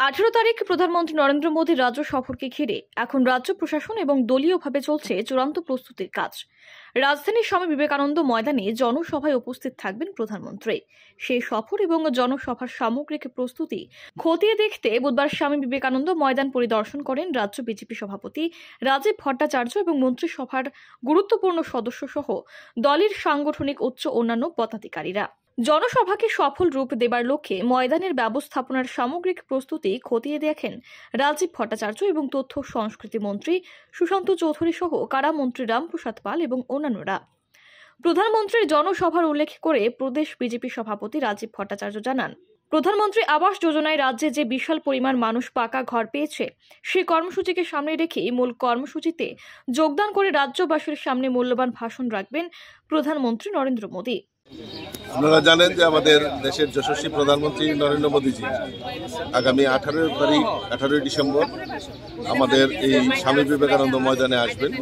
18 তারিখ প্রধানমন্ত্রী নরেন্দ্র মোদীর রাজ্য সফরকে ঘিরে এখন রাজ্য প্রশাসন এবং দলীয়ভাবে চলছে চূড়ান্ত প্রস্তুতির কাজ। রাজধানীর স্বামী বিবেকানন্দ ময়দানে জনসভায় উপস্থিত থাকবেন প্রধানমন্ত্রী। সেই সফর এবং জনসভার সামগ্রিক প্রস্তুতি খতিয়ে দেখতে বুধবার স্বামী বিবেকানন্দ ময়দান পরিদর্শন করেন রাজ্য বিজেপি সভাপতি রাজীব ভট্টাচার্য এবং মন্ত্রিসভার গুরুত্বপূর্ণ সদস্য সহ দলের সাংগঠনিক উচ্চ অন্যান্য পদাধিকারীরা। জনসভাকে সফল রূপ দেবার লক্ষ্যে ময়দানের ব্যবস্থাপনার সামগ্রিক প্রস্তুতি খতিয়ে দেখেন রাজীব ভট্টাচার্য এবং তথ্য সংস্কৃতি মন্ত্রী সুশান্ত চৌধুরী সহ কারামন্ত্রী রামপ্রসাদ পাল এবং অন্যান্যরা। প্রধানমন্ত্রীর জনসভার উল্লেখ করে প্রদেশ বিজেপি সভাপতি রাজীব ভট্টাচার্য জানান, প্রধানমন্ত্রী আবাস যোজনায় রাজ্যে যে বিশাল পরিমাণ মানুষ পাকা ঘর পেয়েছে, সেই কর্মসূচিকে সামনে রেখে মূল কর্মসূচিতে যোগদান করে রাজ্যবাসীর সামনে মূল্যবান ভাষণ রাখবেন প্রধানমন্ত্রী নরেন্দ্র মোদী। আপনারা জানেন যে আমাদের দেশের যশস্বী প্রধানমন্ত্রী নরেন্দ্র মোদীজি আগামী 18 ডিসেম্বর আমাদের এই স্বামী বিবেকানন্দ ময়দানে আসবেন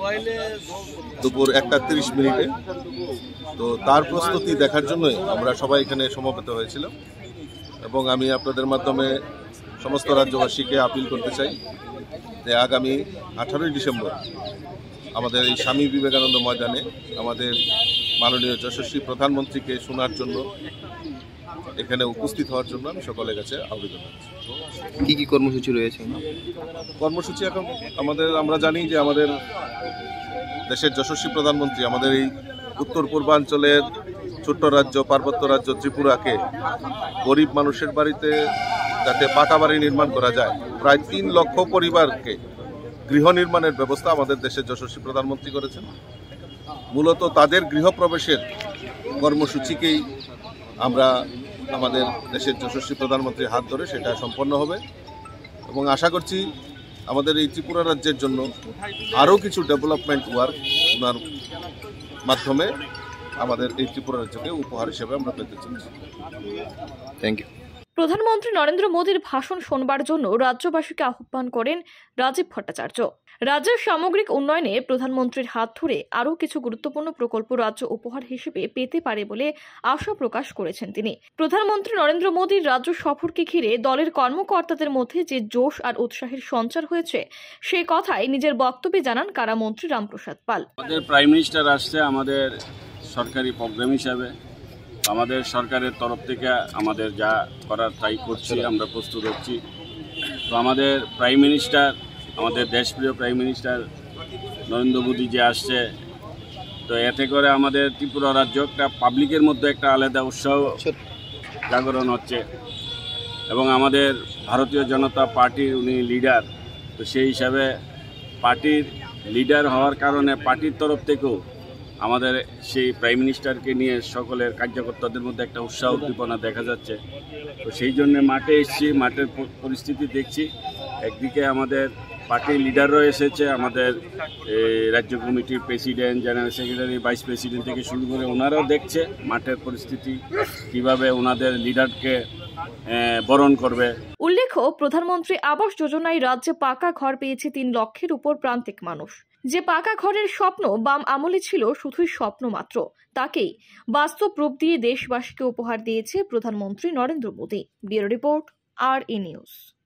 দুপুর 1:30 তো তার প্রস্তুতি দেখার জন্যই আমরা সবাই এখানে সমবেত হয়েছিলাম এবং আমি আপনাদের মাধ্যমে সমস্ত রাজ্যবাসীকে আপিল করতে চাই যে আগামী 18 ডিসেম্বর আমাদের এই স্বামী বিবেকানন্দ ময়দানে আমাদের মাননীয় যশস্বী প্রধানমন্ত্রীকে শোনার জন্য এখানে উপস্থিত হওয়ার জন্য আমি সকলের কাছে আবেদন করছি। কি কি কর্মসূচি রয়েছে? কর্মসূচি এখন আমরা জানি যে আমাদের দেশের যশস্বী প্রধানমন্ত্রী আমাদের এই উত্তর পূর্বাঞ্চলের ছোট্ট রাজ্য পার্বত্য রাজ্য ত্রিপুরাকে গরিব মানুষের বাড়িতে যাতে পাকা বাড়ি নির্মাণ করা যায়, প্রায় 3 লক্ষ পরিবারকে গৃহ নির্মাণের ব্যবস্থা আমাদের দেশের যশস্বী প্রধানমন্ত্রী করেছেন। মূলত তাদের গৃহপ্রবেশের কর্মসূচিকেই আমরা আমাদের দেশের যশস্বী প্রধানমন্ত্রীর হাত ধরে সেটা সম্পন্ন হবে এবং আশা করছি আমাদের এই ত্রিপুরা রাজ্যের জন্য আরও কিছু ডেভেলপমেন্ট ওয়ার্ক ওনার মাধ্যমে আমাদের এই ত্রিপুরা রাজ্যকে উপহার হিসেবে আমরা পেতে চলেছি। Thank you. প্রধানমন্ত্রী নরেন্দ্র মোদীর ভাষণ শোনবার জন্য রাজ্যবাসীকে আহ্বান করেন রাজীব ভট্টাচার্য। রাজ্যের সামগ্রিক উন্নয়নে প্রধানমন্ত্রীর হাত ধরে আরও কিছু গুরুত্বপূর্ণ প্রকল্প রাজ্য উপহার হিসেবে পেতে পারে বলে আশা প্রকাশ করেছেন তিনি। প্রধানমন্ত্রী নরেন্দ্র মোদীর রাজ্য সফরকে ঘিরে দলের কর্মকর্তাদের মধ্যে যে জোশ আর উৎসাহের সঞ্চার হয়েছে, সেই কথাই নিজের বক্তব্যে জানান কারামন্ত্রী রামপ্রসাদ পাল। আমাদের প্রাইম মিনিস্টার আসছে আমাদের সরকারি প্রোগ্রাম হিসাবে, আমাদের সরকারের তরফ থেকে আমাদের যা করার তাই করছি, আমরা প্রস্তুত হচ্ছি। তো আমাদের প্রাইম মিনিস্টার, আমাদের দেশপ্রিয় প্রাইম মিনিস্টার নরেন্দ্র মোদী যে আসছে, তো এতে করে আমাদের ত্রিপুরা রাজ্য একটা পাবলিকের মধ্যে একটা আলাদা উৎসাহ জাগরণ হচ্ছে এবং আমাদের ভারতীয় জনতা পার্টির উনি লিডার, তো সেই হিসাবে পার্টির লিডার হওয়ার কারণে পার্টির তরফ থেকেও আমাদের সেই প্রাইম মিনিস্টারকে নিয়ে সকলের কার্যকর্তাদের মধ্যে একটা উৎসাহ উদ্দীপনা দেখা যাচ্ছে। তো সেই জন্য মাঠে এসেছি, মাঠের পরিস্থিতি দেখছি। একদিকে আমাদের পার্টির লিডাররাও এসেছে, আমাদের রাজ্য কমিটির president, general secretary, vice president থেকে শুরু করে ওনারাও দেখছে মাঠের পরিস্থিতি, কিভাবে ওনাদের লিডারকে বরণ করবে। উল্লেখ্য, প্রধানমন্ত্রী আবাস যোজনায় রাজ্যে পাকা ঘর পেয়েছে 3 লক্ষের উপর প্রান্তিক মানুষ। যে পাকা ঘরের স্বপ্ন বাম আমলে ছিল শুধুই স্বপ্ন মাত্র, তাকেই বাস্তব রূপ দিয়ে দেশবাসীকে উপহার দিয়েছে প্রধানমন্ত্রী Narendra Modi. Bureau report, RE news.